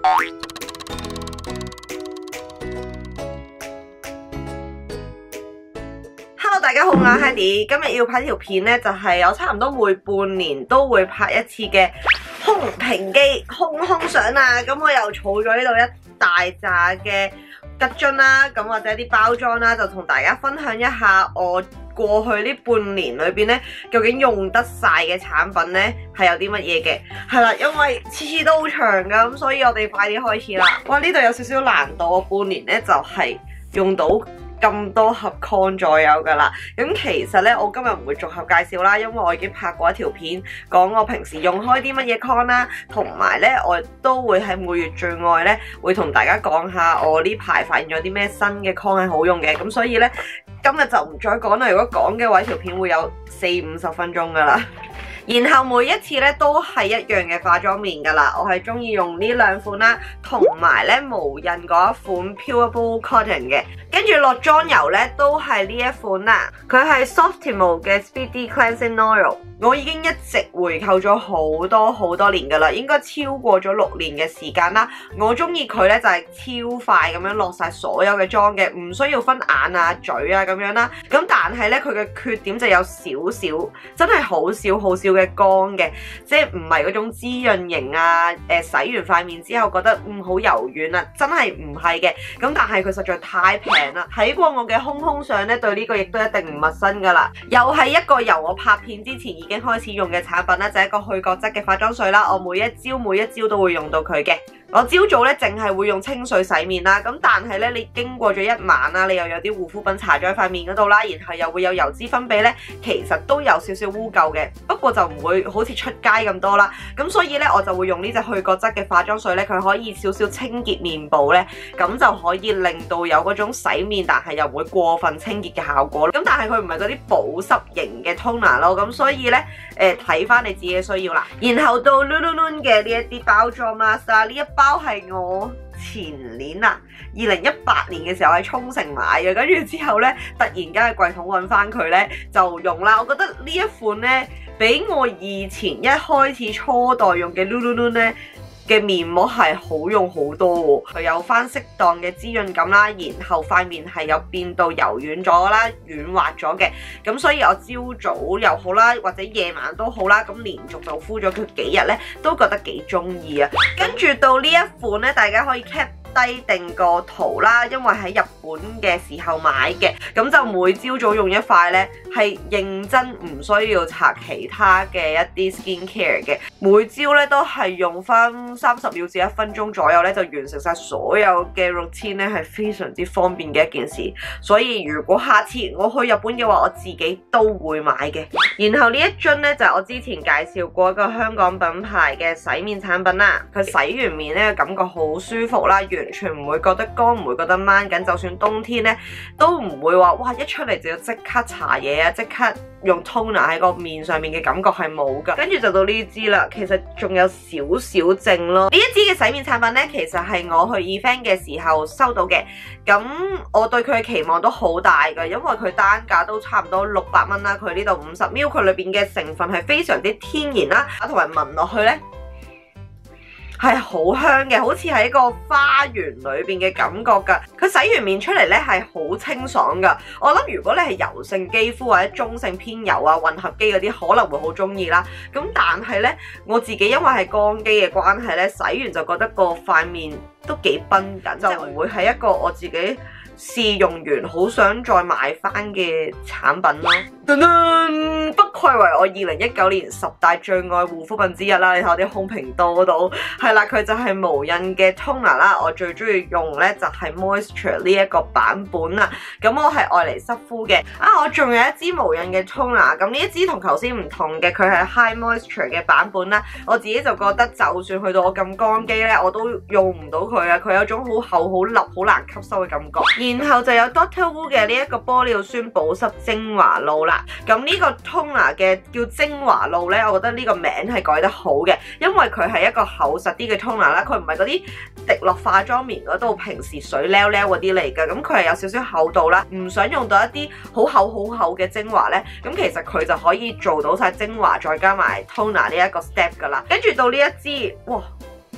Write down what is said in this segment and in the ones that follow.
Hello， 大家好，我係 Hedy， 今日要拍條片咧，就係我差唔多每半年都會拍一次嘅空瓶機空相啊。咁我又儲咗呢度一大扎嘅吉樽啦，咁或者啲包裝啦，就同大家分享一下我過去呢半年裏邊咧，究竟用得晒嘅產品咧係有啲乜嘢嘅？係啦，因為次次都好長噶，咁所以我哋快啲開始啦。哇，呢度有少少難度，我半年咧就係用到咁多盒 con 左右噶啦。咁其實咧，我今日唔會逐盒介紹啦，因為我已經拍過一條片講我平時用開啲乜嘢 con 啦，同埋咧我都會喺每月最愛咧會同大家講下我呢排發現咗啲咩新嘅 con 係好用嘅。咁所以咧今日就唔再講啦。如果講嘅話，條片會有40-50分鐘噶啦。然後每一次咧都係一樣嘅化妝棉噶啦，我係中意用呢兩款啦，同埋咧無印嗰一款 Pureable Cotton 嘅。跟住落妝油咧都係呢一款啦，佢係 Softimel 嘅 Speedy Cleansing Oil。我已經一直回購咗好多年噶啦，應該超過咗6年嘅時間啦。我中意佢咧就係超快咁樣落晒所有嘅妝嘅，唔需要分眼啊、嘴啊咁樣啦。咁但係咧佢嘅缺點就有少少，真係好少嘅乾嘅，即係唔係嗰種滋潤型啊。洗完塊面之後覺得好柔軟啊，真係唔係嘅。咁但係佢實在太平啦。睇過我嘅空相咧，對呢個亦都一定唔陌生噶啦。又係一個由我拍片之前已經開始用嘅產品啦，就係一個去角質嘅化妝水啦。我每一朝都會用到佢嘅。我朝早咧淨係會用清水洗面啦，咁但係咧你經過咗一晚啦，你又有啲護膚品搽咗喺塊面嗰度啦，然後又會有油脂分泌咧，其實都有少少污垢嘅，不過就唔會好似出街咁多啦。咁所以咧我就會用呢隻去角質嘅化妝水咧，佢可以少少清潔面部咧，咁就可以令到有嗰種洗面但係又唔會過分清潔嘅效果。咁但係佢唔係嗰啲保濕型嘅 toner 咯，咁所以咧睇翻你自己嘅需要啦。然後到 Lululemon 嘅呢一啲包裝 mask 啦，呢一包係我前年啊，2018年嘅時候喺沖繩買嘅，跟住之後咧突然間喺櫃桶揾翻佢咧就用啦。我覺得呢一款咧比我以前一開始初代用嘅 Lululemon 咧嘅面膜係好用好多喎，佢有翻適當嘅滋潤感啦，然後塊面係有變到柔軟咗啦、軟滑咗嘅，咁所以我朝早又好啦，或者夜晚都好啦，咁連續就敷咗佢幾日咧，都覺得幾中意啊。跟住到呢一款咧，大家可以 cap低定個圖啦，因為喺日本嘅時候買嘅，咁就每朝早用一塊咧，係認真唔需要搽其他嘅一啲 skin care 嘅，每朝咧都係用翻30秒至1分鐘左右咧，就完成晒所有嘅 routine 咧，係非常之方便嘅一件事。所以如果下次我去日本嘅話，我自己都會買嘅。然後呢一樽咧就係我之前介紹過一個香港品牌嘅洗面產品啦，佢洗完面咧感覺好舒服啦，完全唔會覺得乾，唔會覺得掹緊，就算冬天咧都唔會話哇一出嚟就要即刻搽嘢啊，即刻用 toner 喺個面上面嘅感覺係冇噶。跟住就到呢支啦，其實仲有少少剩咯。呢一支嘅洗面產品咧，其實係我去 event 嘅時候收到嘅，咁我對佢嘅期望都好大噶，因為佢單價都差唔多600蚊啦。佢呢度50ml，佢裏邊嘅成分係非常之天然啦，同埋聞落去咧係好香嘅，好似喺一個花園裏邊嘅感覺噶。佢洗完面出嚟咧係好清爽噶。我諗如果你係油性肌膚或者中性偏油啊、混合肌嗰啲，可能會好中意啦。咁但係咧，我自己因為係乾肌嘅關係咧，洗完就覺得個塊面都幾繃緊，就唔會係一個我自己試用完好想再買翻嘅產品咯。不愧為我2019年10大最愛護膚品之一啦！你睇我啲空瓶多到，係啦，佢就係無印嘅 toner 啦。我最中意用咧就係 moisture 呢一個版本啦。咁我係愛嚟濕敷嘅。我仲有一支無印嘅 toner， 咁呢一支同頭先唔同嘅，佢係 high moisture 嘅版本啦。我自己就覺得，就算去到我咁乾肌咧，我都用唔到佢啊！佢有種好厚、好笠、好難吸收嘅感覺。然後就有 Dr. Wu 嘅呢一個玻尿酸保濕精華露啦。咁呢個 toner 嘅叫精華露咧，我覺得呢個名係改得好嘅，因為佢係一個厚實啲嘅 toner 啦，佢唔係嗰啲滴落化妝棉嗰度平時水溜溜嗰啲嚟嘅，咁佢係有少少厚度啦，唔想用到一啲好厚嘅精華咧，咁其實佢就可以做到晒精華再加埋 toner 呢一個 step 噶啦。跟住到呢一支，哇！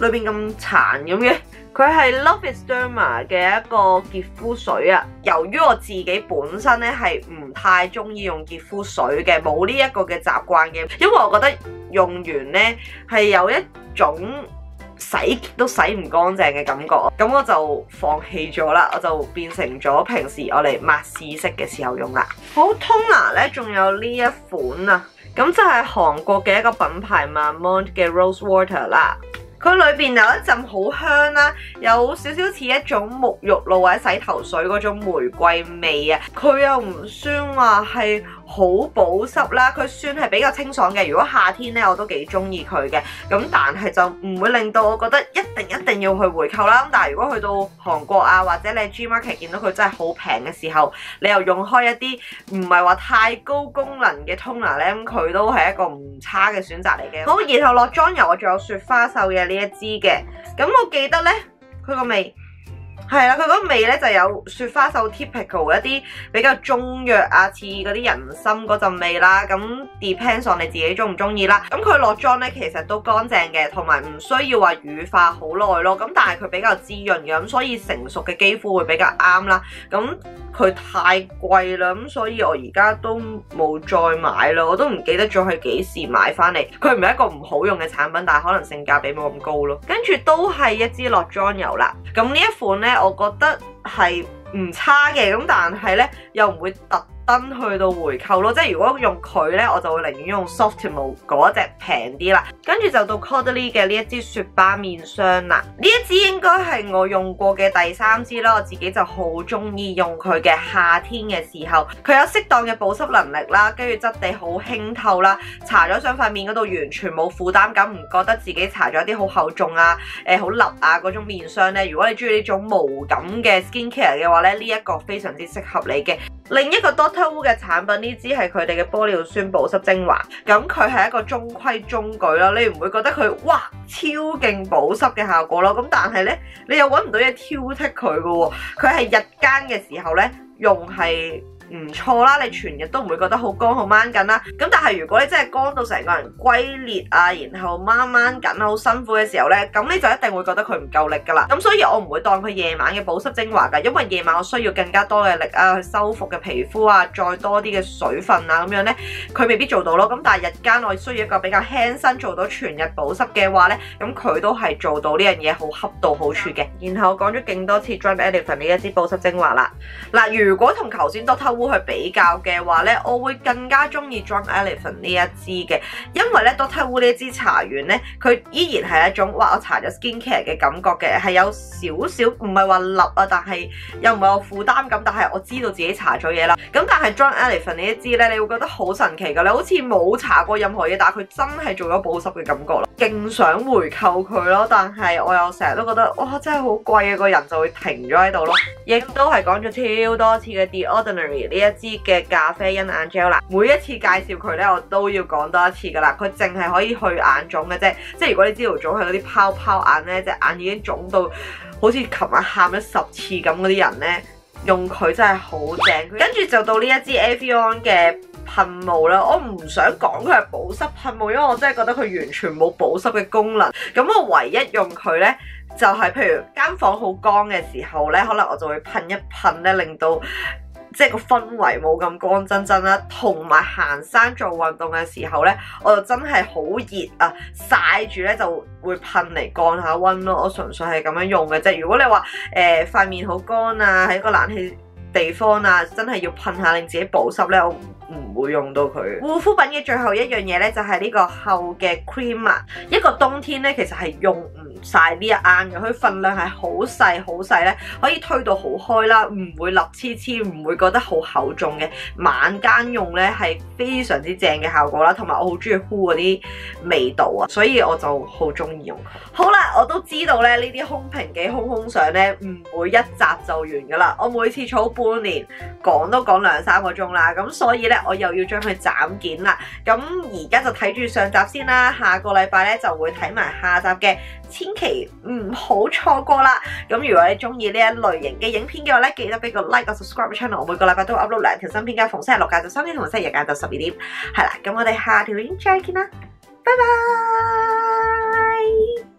裏邊咁殘咁嘅。佢係 Love is Derma 嘅一個潔膚水啊。由於我自己本身咧係唔太中意用潔膚水嘅，冇呢一個嘅習慣嘅，因為我覺得用完咧係有一種洗極都洗唔乾淨嘅感覺，咁我就放棄咗啦，我就變成咗平時我嚟抹試色嘅時候用啦。好，toner咧仲有呢一款啊，咁就係韓國嘅一個品牌 Marmont 嘅 Rose Water 啦。佢裏邊有一陣好香啦，有少少似一種沐浴露或者洗頭水嗰種玫瑰味啊。佢又唔算話係好保濕啦，佢算係比較清爽嘅。如果夏天咧，我都幾中意佢嘅。咁但係就唔會令到我覺得一定要去回購啦。咁但係如果去到韓國啊，或者你喺 G Market 見到佢真係好平嘅時候，你又用開一啲唔係話太高功能嘅 toner 咧，咁佢都係一個唔差嘅選擇嚟嘅。好，然後落妝油我仲有雪花秀嘅呢一支嘅，咁我記得咧佢個味係啦，佢嗰個味咧就有雪花秀 typical 一啲比較中藥啊，似嗰啲人參嗰陣味啦。咁 depends on 你自己中唔中意啦。咁佢落妝咧其實都乾淨嘅，同埋唔需要話乳化好耐咯。咁但係佢比較滋潤嘅，咁所以成熟嘅肌膚會比較啱啦。咁佢太貴啦，咁所以我而家都冇再買啦。我都唔記得咗佢幾時買翻嚟。佢唔係一個唔好用嘅產品，但係可能性價比冇咁高咯。跟住都係一支落妝油啦。咁呢一款咧，我覺得係唔差嘅，咁但係咧又唔會特登去到回購咯。即係如果用佢咧，我就會寧願用 Softimel 嗰隻平啲啦。跟住就到 Caudalie 嘅呢一支雪芭面霜啦。呢一支應該係我用過嘅第3支啦，我自己就好中意用佢嘅夏天嘅時候，佢有適當嘅保濕能力啦，跟住質地好輕透啦，搽咗上塊面嗰度完全冇負擔感，唔覺得自己搽咗啲好厚重啊、好立啊嗰種面霜咧。如果你中意呢種無感嘅 skincare 嘅話咧，呢一個非常之適合你嘅。另一個 Dr. Wu 嘅產品，呢支係佢哋嘅玻尿酸保濕精華，咁佢係一個中規中矩啦，你唔會覺得佢哇超勁保濕嘅效果咯，咁但係咧你又揾唔到嘢挑剔佢嘅喎，佢係日間嘅時候咧用係唔錯啦，你全日都唔會覺得好乾好掹緊啦。咁但係如果你真係乾到成個人龜裂啊，然後掹緊好辛苦嘅時候咧，咁你就一定會覺得佢唔夠力噶啦。咁所以我唔會當佢夜晚嘅保濕精華噶，因為夜晚我需要更加多嘅力啊去修復嘅皮膚啊，再多啲嘅水分啊咁樣咧，佢未必做到咯。咁但係日間我需要一個比較輕身做到全日保濕嘅話咧，咁佢都係做到呢樣嘢好恰到好處嘅。然後我講咗勁多次 Drunk Elephant 呢一支保濕精華啦。嗱，如果同頭先 Dr. Wu 去比較嘅話咧，我會更加中意 Drunk Elephant 呢一支嘅，因為咧 Dr. Wu 呢一支搽完咧，佢依然係一種哇我搽咗 skincare 嘅感覺嘅，係有少少唔係話立啊，但係又唔係有負擔感，但係我知道自己搽咗嘢啦。咁但係 Drunk Elephant 呢一支咧，你會覺得好神奇㗎，你好似冇搽過任何嘢，但係佢真係做咗保濕嘅感覺咯，勁想回購佢咯。但係我又成日都覺得哇真係好貴啊，個人就會停咗喺度咯。亦都係講咗超多次嘅 The Ordinary 呢一支嘅咖啡因眼 gel 啦，每一次介紹佢咧，我都要講多一次噶啦。佢淨係可以去眼腫嘅啫，即係如果你朝頭早係嗰啲泡泡眼咧，隻眼已經腫到好似琴日喊咗10次咁嗰啲人咧，用佢真係好正。跟住就到呢一支 Evian 嘅噴霧啦，我唔想講佢係保濕噴霧，因為我真係覺得佢完全冇保濕嘅功能。咁我唯一用佢咧，就係譬如間房好乾嘅時候咧，可能我就會噴一噴咧，令到即係個氛圍冇咁乾真真啦。同埋行山做運動嘅時候咧，我就真係好熱啊，曬住咧就會噴嚟降下溫咯。我純粹係咁樣用嘅啫。如果你話塊面好乾啊，喺個冷氣地方啊，真係要噴下令自己保濕咧，我唔會用到佢。護膚品嘅最後一樣嘢咧，就係呢個厚嘅 cream 啊。一個冬天咧，其實係用唔晒呢一啱嘅，佢份量係好細咧，可以推到好開啦，唔會立黐黐，唔會覺得好厚重嘅。晚間用咧係非常之正嘅效果啦，同埋我好中意敷嗰啲味道啊，所以我就好中意用佢。好啦，我都知道咧呢啲空瓶機空空相咧唔會一集就完噶啦，我每次儲半年講都講2-3個鐘啦，咁所以咧我又要將佢斬件啦。咁而家就睇住上集先啦，下個禮拜咧就會睇埋下集嘅，千祈唔好錯過啦。咁如果你中意呢一類型嘅影片嘅話咧，記得俾個 like 個 subscribe channel， 我每個禮拜都會 upload 2條新片㗎，逢星期六晏晝3點同星期日晏晝12點。係啦，咁我哋下條片再見啦，拜拜。